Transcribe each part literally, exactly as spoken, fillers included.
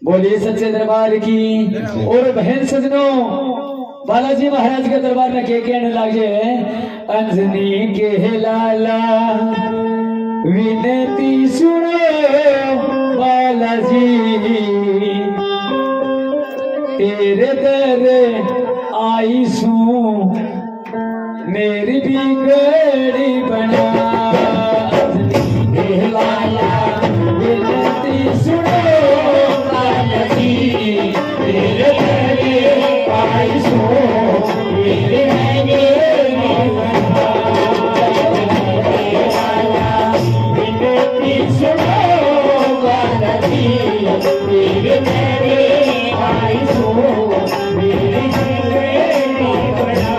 बोलिए सच्चे दरबार की। और बहन सजनों, बालाजी महाराज के दरबार में के कहने लगे, अंजनी के लाला विनती सुनो बालाजी, तेरे दर आई सू मेरी बिगड़ी बना। अंजनी के लाला विनती सुनो बालाजी, तेरे दर आई सू मेरी बिगड़ी बना। विनती सुनो बालाजी, तेरे दर आई सू मेरी बिगड़ी बना।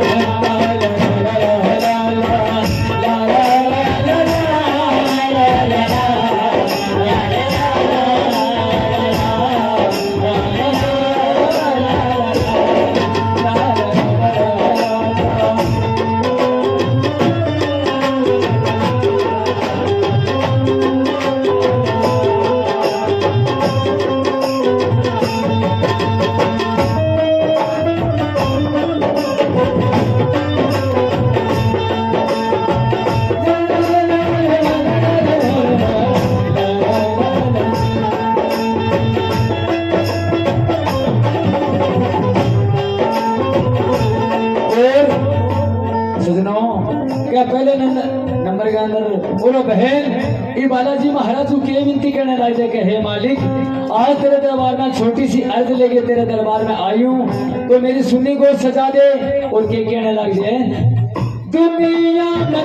पहले नंबर के अंदर बोलो बहन, ये बालाजी महाराज को क्या विनती करने लग जाए कि हे मालिक, आज तेरे दरबार में छोटी सी अर्ज लेके तेरे दरबार में आई हूँ, तो मेरी सुन्नी को सजा दे। और क्या कहने लग जाए, दुनिया में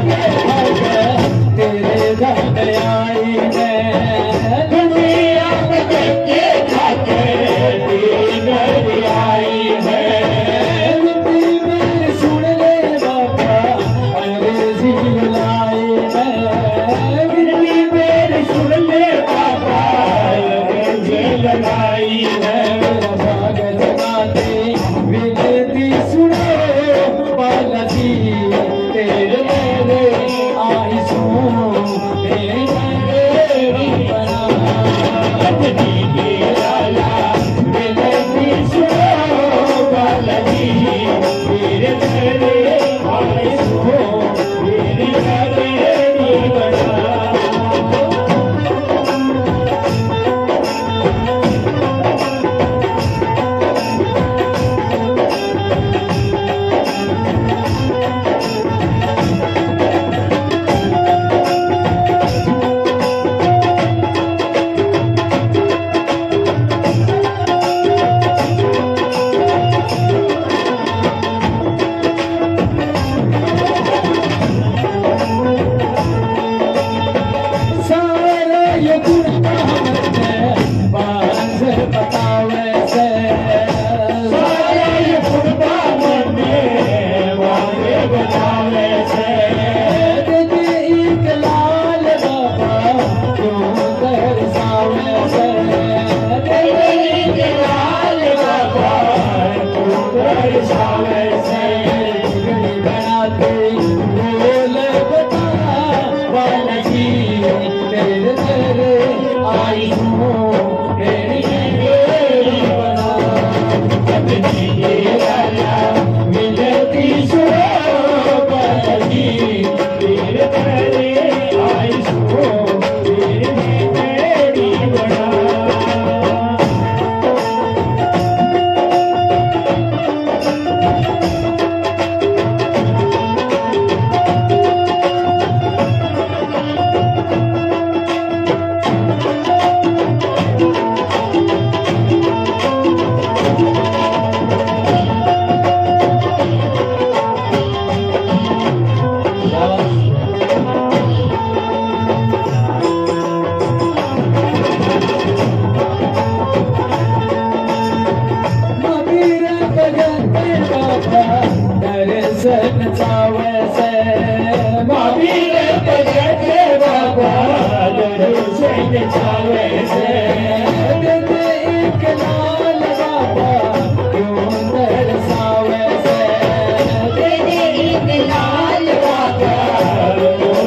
तेरे दर आई है, दुनिया में तेरे दर आई है।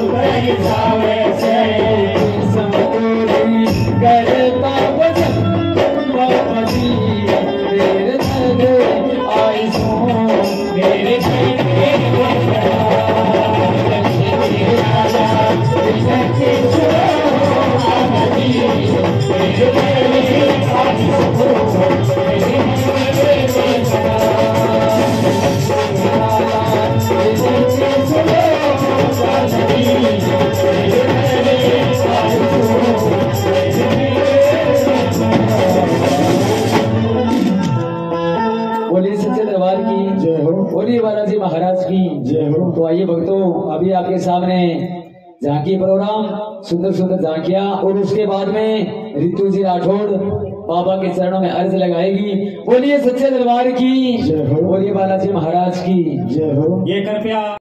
करता तो आइए भक्तों, अभी आपके सामने झांकी प्रोग्राम, सुंदर सुंदर झांकियां, और उसके बाद में रितु जी राठौड़ बाबा के चरणों में अर्ज लगाएगी। बोलिए सच्चे दरबार की, बोलिए बालाजी महाराज की जय हो। ये कृपया